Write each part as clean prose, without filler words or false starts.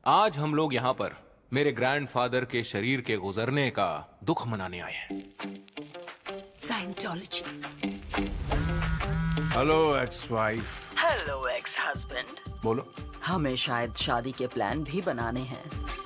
आज हम लोग यहाँ पर मेरे ग्रैंडफादर के शरीर के गुजरने का दुख मनाने आए हैं। Scientology. Hello ex wife. Hello ex husband. बोलो। हमें शायद शादी के प्लान भी बनाने हैं।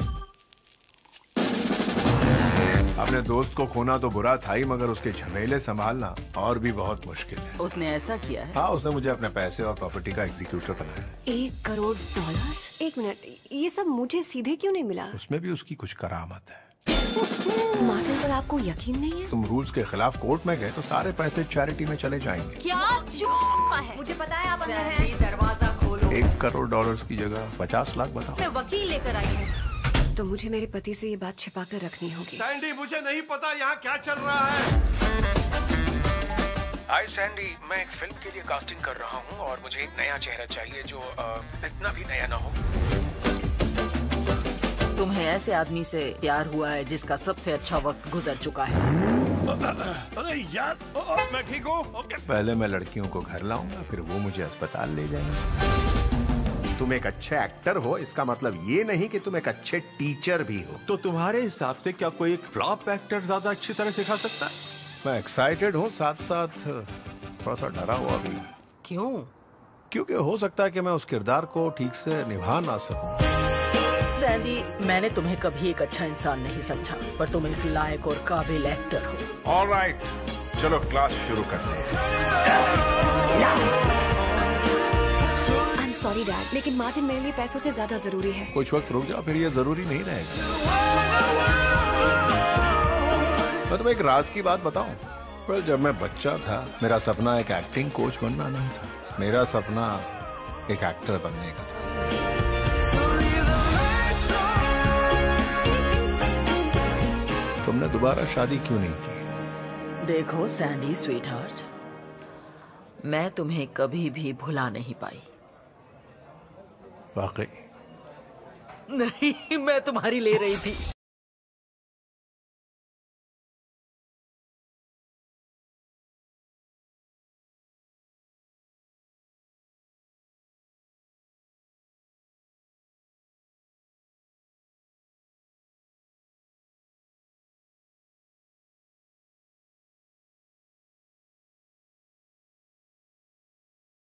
अपने दोस्त को खोना तो बुरा था ही, मगर उसके झमेले संभालना और भी बहुत मुश्किल है। उसने ऐसा किया है? हाँ, उसने मुझे अपने पैसे और प्रॉपर्टी का एग्जीक्यूटर बनाया। $1 करोड़? एक मिनट, ये सब मुझे सीधे क्यों नहीं मिला? उसमें भी उसकी कुछ करामत है। मार्टिन पर आपको यकीन नहीं है? तुम रूल्स के खिलाफ कोर्ट में गए तो सारे पैसे चैरिटी में चले जाएंगे। क्या है? मुझे पता है आप अंदर हैं। दरवाजा खोलो। $1 करोड़ की जगह 50 लाख बताओ। मैं वकील लेकर आई हूँ। तो मुझे मेरे पति से ये बात छिपा कर रखनी होगी। सैंडी, मुझे नहीं पता यहाँ क्या चल रहा है। हाय सैंडी, मैं एक फिल्म के लिए कास्टिंग कर रहा हूँ और मुझे एक नया चेहरा चाहिए जो इतना भी नया ना हो। तुम्हें ऐसे आदमी से प्यार हुआ है जिसका सबसे अच्छा वक्त गुजर चुका है। अरे यार, मैं ठीक हूँ। पहले मैं लड़कियों को घर लाऊंगा, फिर वो मुझे अस्पताल ले जाएंगे। तुम एक अच्छे एक्टर हो, इसका मतलब ये नहीं कि तुम एक अच्छे टीचर भी हो। तो तुम्हारे हिसाब से क्या कोई एक फ्लॉप एक्टर ज्यादा अच्छी तरह सिखा सकता है? मैं एक्साइटेड हूँ, साथ साथ थोड़ा सा डरा हुआ भी। क्यों? क्योंकि हो सकता है कि मैं उस किरदार को ठीक से निभा ना सकूं। सैंडी, मैंने तुम्हें कभी एक अच्छा इंसान नहीं समझा, पर तुम एक लायक और काबिल एक्टर हो। ऑलराइट, चलो क्लास शुरू करते हैं। सॉरी डैड, लेकिन मार्टिन मेरे लिए पैसों से ज्यादा जरूरी है। कुछ वक्त रुक जाओ, फिर ये जरूरी नहीं रहेगा। मैं तुम्हें एक राज की बात बताऊं? well, जब मैं बच्चा था, मेरा सपना एक एक्टिंग कोच बनना नहीं था, मेरा सपना एक एक्टर बनने का था। तुमने दोबारा शादी क्यों नहीं की? देखो सैंडी स्वीटहार्ट, मैं तुम्हें कभी भी भुला नहीं पाई। वाकई? नहीं, मैं तुम्हारी ले रही थी।